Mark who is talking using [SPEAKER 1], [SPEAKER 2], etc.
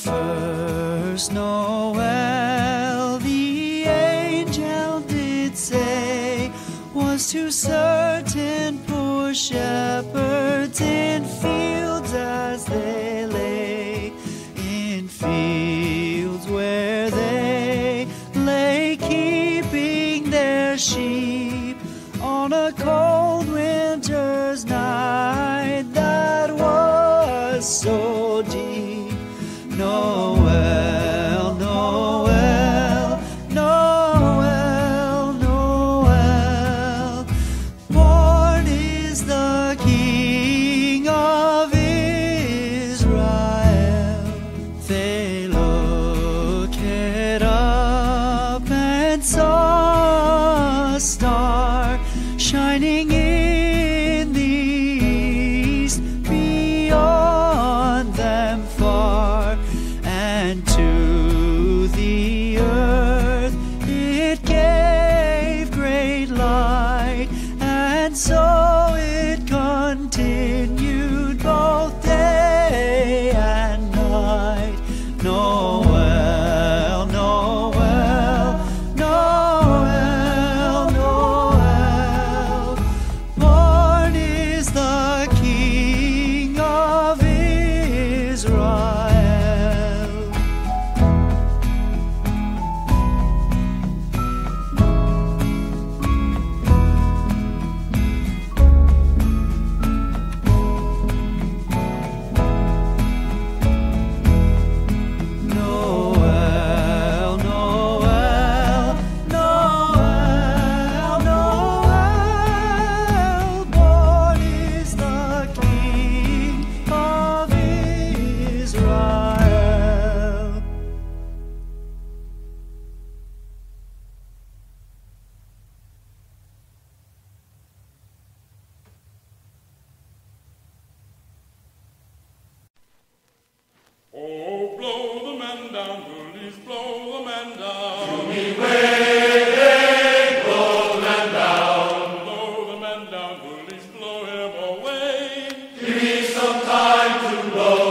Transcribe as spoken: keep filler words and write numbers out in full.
[SPEAKER 1] first Noel, the angel did say, was to certain poor shepherds in fields as they lay, in fields where they lay keeping their sheep on a cold winter's night that was so deep. Noel, Noel, Noel, Noel, born is the King of Israel. They looked up and saw a star shining in the east beyond them far, and to the earth it gave great light, and so it continued both day and night. Noel, Noel, Noel, Noel, born is the King of Israel. Noel, Noel, Noel, Noel, born is the King of Israel.
[SPEAKER 2] Oh, blow the man down, bullies, blow the man down. Blow the man down, bullies, blow him away.
[SPEAKER 3] Give me some time to blow